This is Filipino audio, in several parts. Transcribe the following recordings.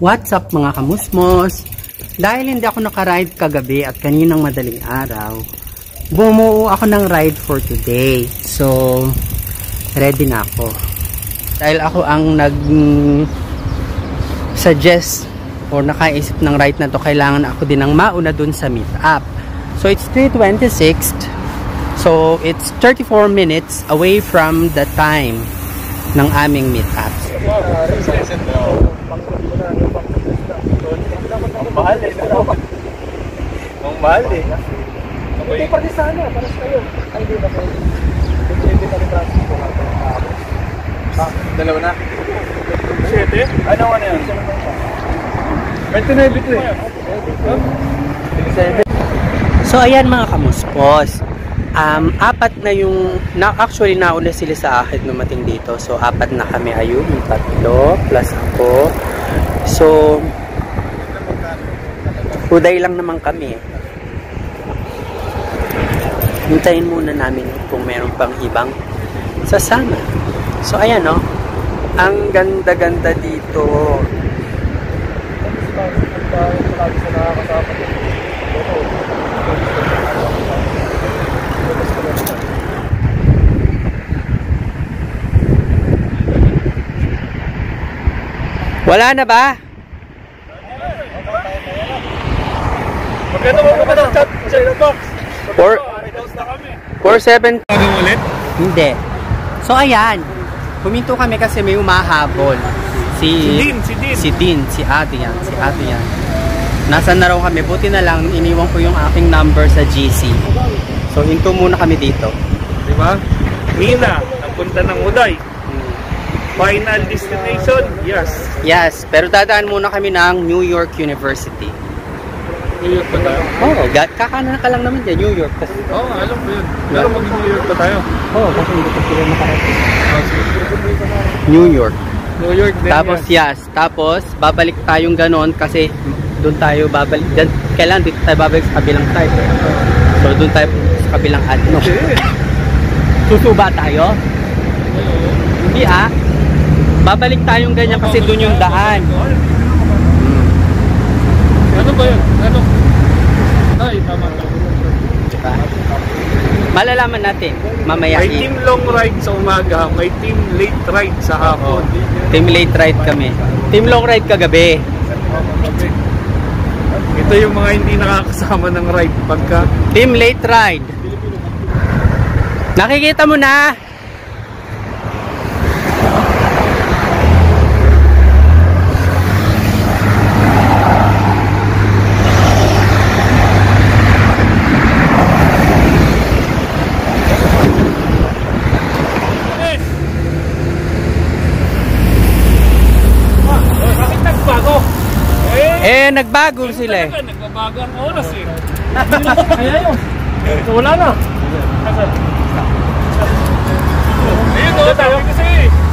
What's up mga kamusmos? Dahil hindi ako nakaride kagabi at kaninang madaling araw, bumuo ako ng ride for today. So, ready na ako. Dahil ako ang nag-suggest or nakaisip ng ride na to, kailangan ako din ng mauna dun sa meet-up. So, it's 3:26. So, it's 34 minutes away from the time ng aming meet-up. Ang mahal eh. Ang mahal eh. Hindi pa rin sana, para sa kayo. Ay, hindi na kayo. Hindi pa rin transito nga. Dalawa na? 7? Ano yun? 29 bito eh. So, ayan mga kamuspos. Apat na yung, actually nauna sila sa akin numating dito. So, apat na kami. Ayun, yung 3 plus ako. So, uday lang naman kami. Hintayin muna namin kung meron pang ibang sasama. So, ayan o. Ang ganda-ganda dito. Wala na ba? Magkano mo pa ng chat sa inbox? 4-7 ulit? Hindi. So ayan, huminto kami kasi may umahabol. Si ate yan. Nasaan na raw kami? Buti na lang iniwan ko yung aking number sa GC. So hinto muna kami dito. Diba? Mina, napunta ng Uday. Final destination? Yes, pero dadaan muna kami ng New York University. New York ba tayo? Oo, kakana ka lang naman dyan, New York. Oo, alam ko yun. Pero mag-New York ba tayo? Oo, kasi hindi ko sila makarating. New York din. Tapos tapos babalik tayong ganon kasi doon tayo babalik. Kailan dito tayo babalik sa kabilang side. So doon tayo sa kabilang ano. Susuba tayo? Hindi babalik tayong ganyan kasi doon yung daan. Ano ba yun? Ano? Ay, tama. Malalaman natin mamaya. May team long ride sa umaga, may team late ride sa hapon. Team late ride kami. Team long ride kagabi. Ito yung mga hindi nakakasama ng ride pagka team late ride. Nakikita mo na? Nagbago sila eh. Nagbabago ang oras eh. Kaya yun. So, wala na. Ayun o, tayo kasi.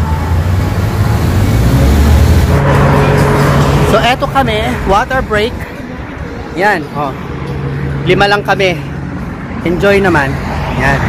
So, eto kami. Water break. Yan. 5 lang kami. Enjoy naman. Yan.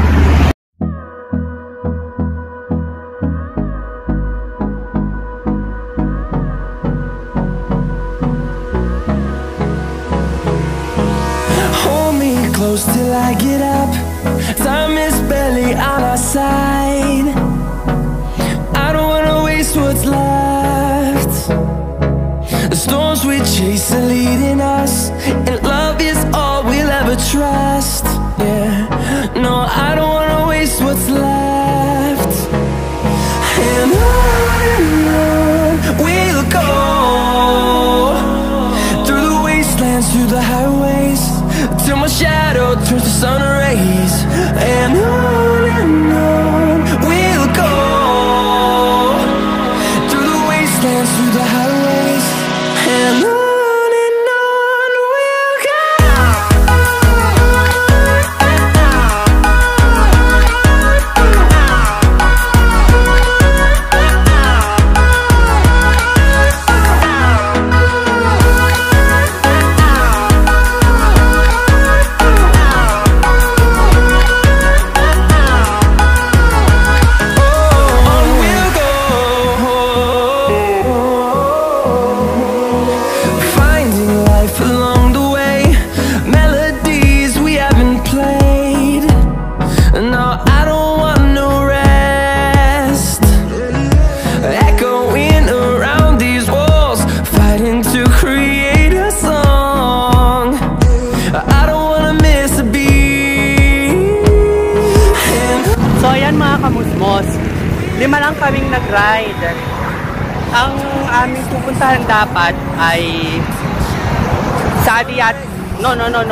Till I get up, time is barely on our side. I don't wanna waste what's left. The storms we chase are leading us, and love is all we'll ever trust. Yeah, no, I don't wanna waste what's left. And on we'll go, through the wastelands, through the highways, till my shadow turns to sun rays. And on we'll go, through the wastelands, through the highways. And on we'll go. 5 lang kaming nag-ride. Ang aming pupuntahan dapat ay Saadiyat. No.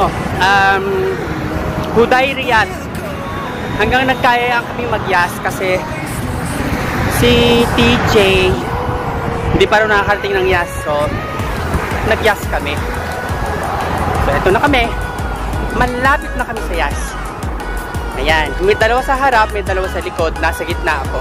Hudayriyat. Hanggang nagkaya kami mag-yas kasi si TJ hindi pa rin nakakarating ng yas. So, nag-yas kami. So, eto na kami. Malapit na kami sa yas. Ayan. May dalawa sa harap, may dalawa sa likod. Nasa gitna ako.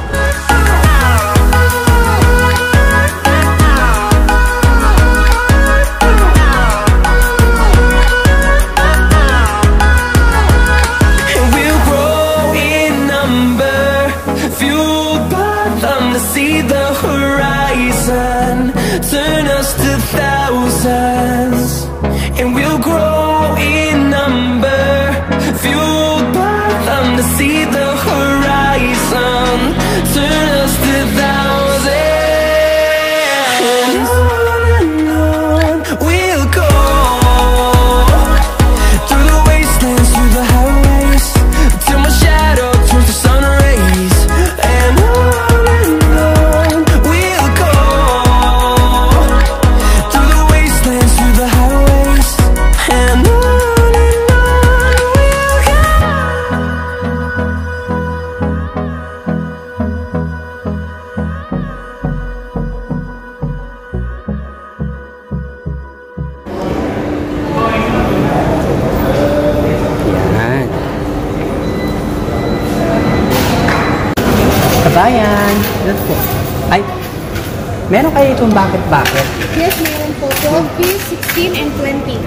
See the horizon, turn us to thousands, and we'll grow in number, fueled by them to see the horizon, turn us to thousands, and on we'll go, through the wastelands, through the highways, till my shadow turns to sun rays, and on Kabayan. Ay, meron kayo itong bakit? Yes, meron po. 12 piece, 16, and 20.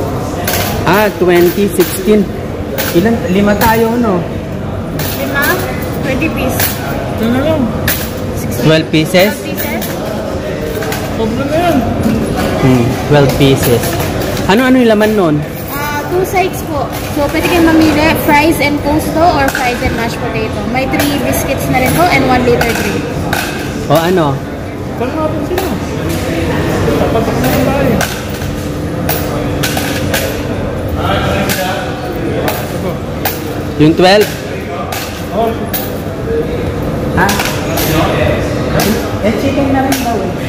20, 16. Ilan? 5 tayo, no? 5? 20 piece. Ito na lang. 12 pieces? 12 pieces. Sobrang na yan. 12 pieces. Ano-ano yung laman nun? 2 sides po. So, pwede kayo mamili, fries and coleslaw or fries and mashed potato. May 3 biscuits na rin po and 1 liter drink. O ano? Saan natin sila? Tapatak na lang tayo. Yung 12? Oh. Ha? Chicken na rin daw eh.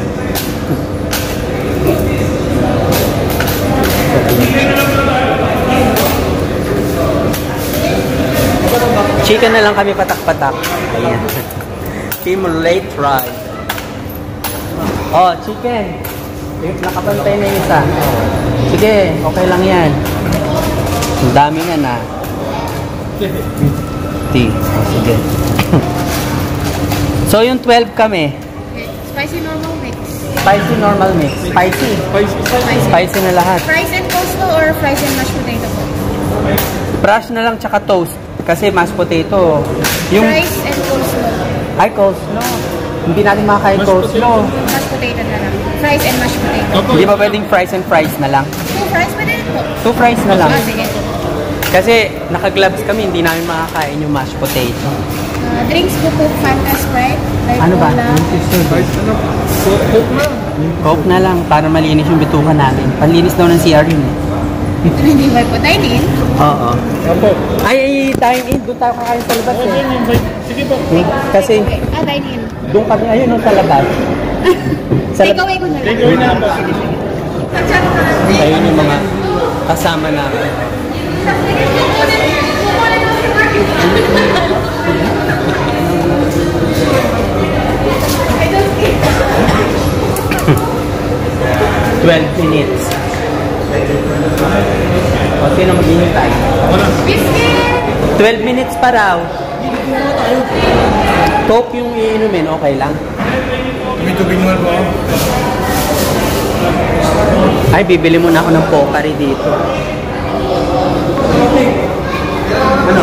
Chicken na lang kami patak-patak. Ayan. Team late ride. Oh, chicken. Nakapantay na yung isa. Sige, okay lang yan. Ang dami nga na. Oh, sige. So, yung 12 kami. Okay. Spicy normal mix. Spicy normal mix. Spicy. Spicy na lahat. Fries and coleslaw or fries and mashed potato po? Brush na lang tsaka toast. Kasi mashed potato. Yung Fries and coleslaw. ay, coleslaw. Hindi natin makakain coleslaw. Mashed potato na lang. Fries and mashed potato. Hindi ba pwedeng fries and fries na lang? 2 fries pwede rin po. 2 fries na lang. Sige. Kasi naka-gloves kami, hindi namin makakain yung mashed potato. Drinks po po, Fanta Sprite. Like Ano ba? cola. Coke na lang para malinis yung bituka namin. Panlinis daw ng CR yun eh. Hindi ba po? Dine in? Oo. Opo. Ay, dine in. Doon tayo kakain sa labas eh. Sige po. Kasi Okay. Dine in. doon kami, ayun, sa labas. Take away ko na lang. Take away na po. Ayun yung mga kasama namin. 12 minutes. O, sino maghihintay? 12 minutes pa raw. Coke yung iinumin, okay lang? Tubig naman po. Ay, bibili muna ako ng Pocari dito. Ano?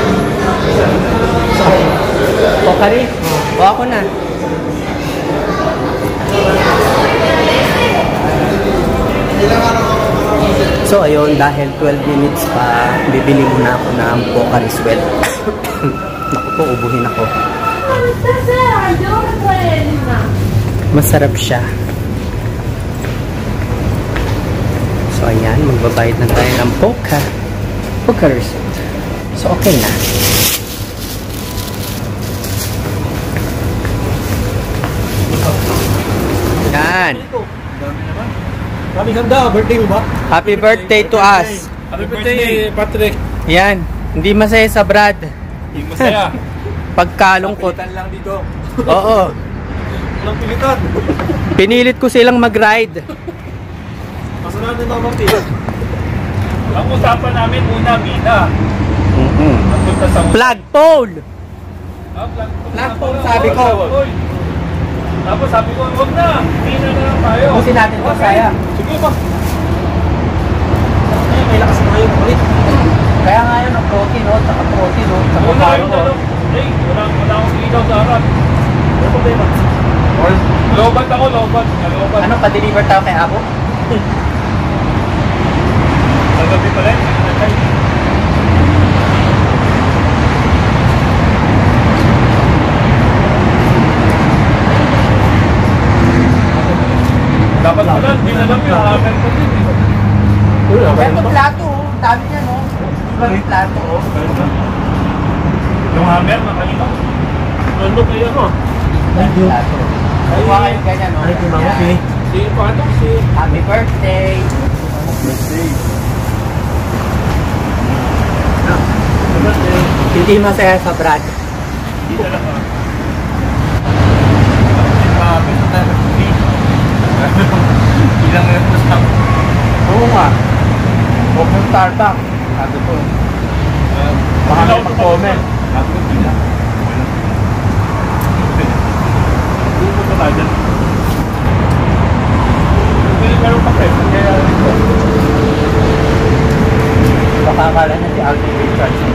Pocari? O, ako na. So, ayun, dahil 12 minutes pa, bibili muna ako ng Pocari Sweat. Naku po, ubuhin ako. Masarap siya. So, ayan, magbabayad na tayo ng Pocari Sweat. So, okay na. Yan. Kami handa, birthday mo ba? Happy birthday to us. Happy birthday, Patrick. Yan. Hindi masaya sa Brad. Hindi masaya. Pagkalungkot. Pilitan lang dito. Oo. Walang pilitan. Pinilit ko silang mag-ride. Masunod na Martin. Ang usapan namin una, Mina. Napunta sa Flagpole. Flagpole, sabi ko. Tapos sabi ko, huwag na. Mina na lang tayo. Pusin natin ito, saya. Sige ba? May lakas na kayo ulit. Kaya nga yun, ang protein, no? Saka protein, no? Saka Wala paro, yung no? tanong. Hey, wala akong ilaw sa harap. Ano problema? Lobat ako, lobat. Lobat. Ano, pa-deliver tayo kay Abo? Nagabi pa rin. Dapat pala, hindi na lang yung hammer ko din. Ito plato, oh. Dami niya, no? Ibang plato, oh. Yung hammer, makalito. Ano kayo mo? Plato. Kuha kayo ganyan, no? Yan. Si Pato, si... Happy birthday! Hindi masaya sa Brad. Hindi na lang. Ilang ito sa... Oo nga. Huwag yung Starbucks. Sabi ko. Baka may mag-comment. Sabi ko, pila. Hindi mo pa tayo. Hindi meron pa kayo. Kaya ito. Baka akala na si Alvin Richardson.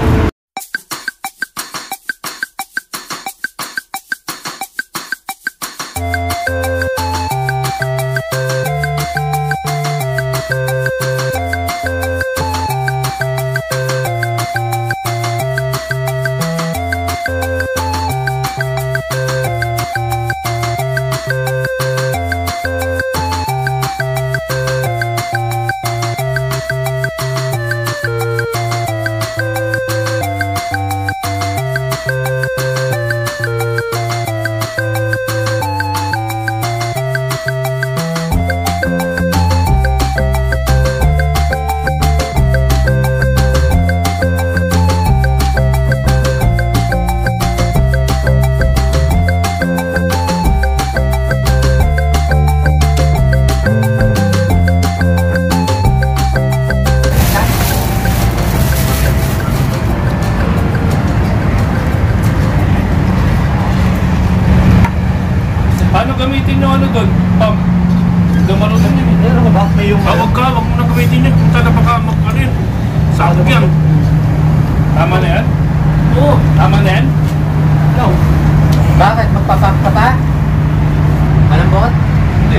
Paano gamitin yung ano doon? Pump. Dumalo na yun eh. Ano ba? May yung... Huwag ka, huwag mo na gamitin yun. Kung talaga baka ano yun. Sakot yan. Tama na yan? Oo. Tama na yan? No. Bakit? Magpapump ka pa? Malambot? Hindi.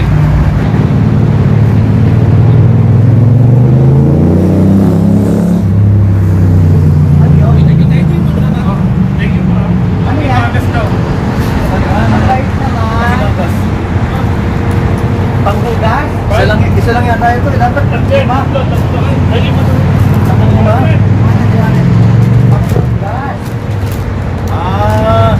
Ano yan? Magas daw. Ang light naman. Panghugas? Isa lang yata ito. Dapat lima. Ay, lima. Lima? Panghugas. Ah.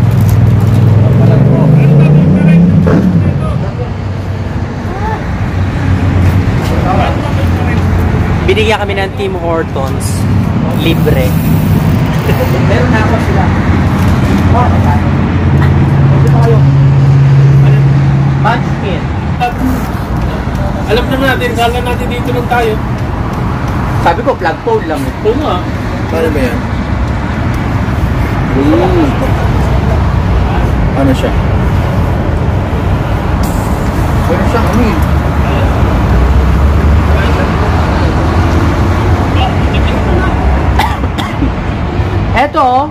Binigyan kami ng Tim Hortons. Libre. Meron na ako sila. Munchkin. Alam naman natin, kala natin dito lang tayo. Sabi ko, flagpole lang. Oo nga. Paano ba yan? Ano siya? Meron siyang ano eh. Eto oh.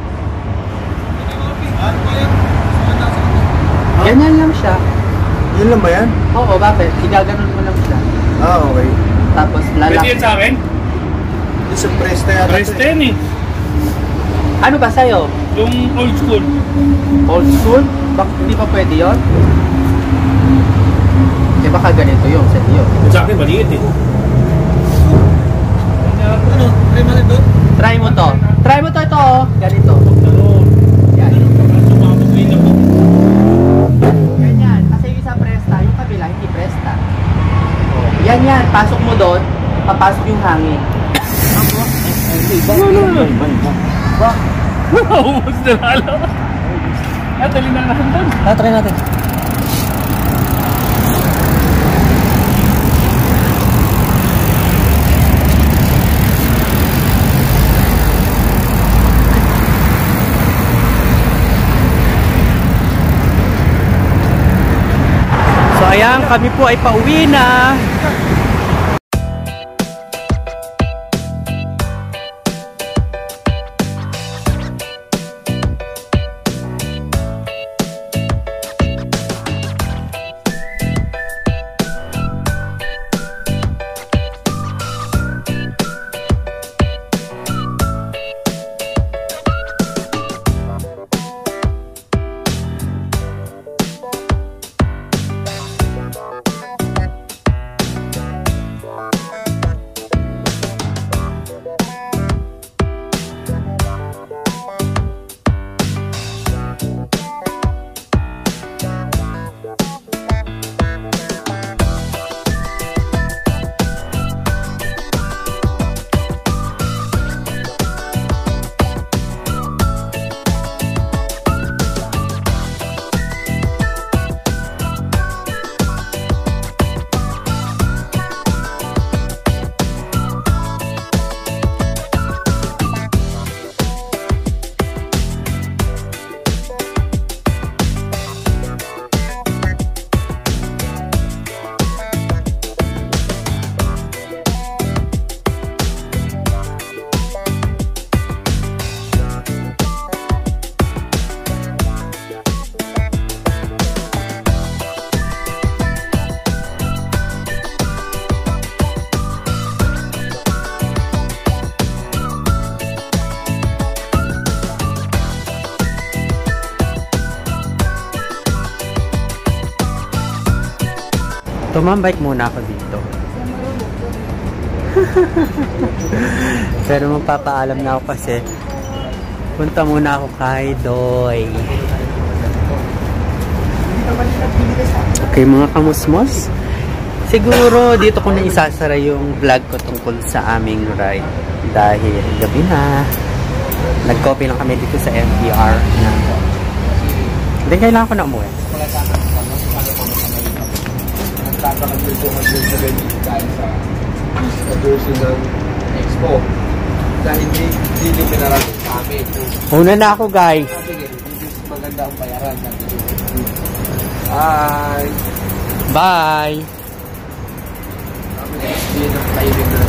Ganyan lang siya. Yun lang ba yan? Oo, bakit? Igaganon mo lang siya. Ah, okay. Tapos Pwede lalak. yan sa akin? Yung sa Presta yata. Press 10 eh. Ano ba sa'yo? Yung old school. Old school? Bakit hindi pa pwede yun? Eh baka ganito yung sa iyo. Sa akin, maliit eh. Ano? Try mo rin doon? Try mo to. Try mo to ito oh. Ganito. Yan. Sumabog rin ako. Ganyan. Kasi yung isa presta, yung kabila Yan. Pasok mo doon. Papasok yung hangin. Ubus na lalo. Dali na natin. Try natin. So ayan, kami po ay pauwi na. Tumambike muna ako dito. Pero magpapaalam na ako kasi punta muna ako kay Doy. Okay mga kamusmos, siguro dito ko na isasara yung vlog ko tungkol sa aming ride dahil gabi na. Nag-copy lang kami dito sa MTR na hindi kailangan ko na umuwi. Nagtatakad din dahil sa jersey ng Expo. Dahil hindi nyo pinarating sa amin. Una na ako guys. Sige, maganda ang bayaran. Bye! Bye! Kami na, hindi na kayo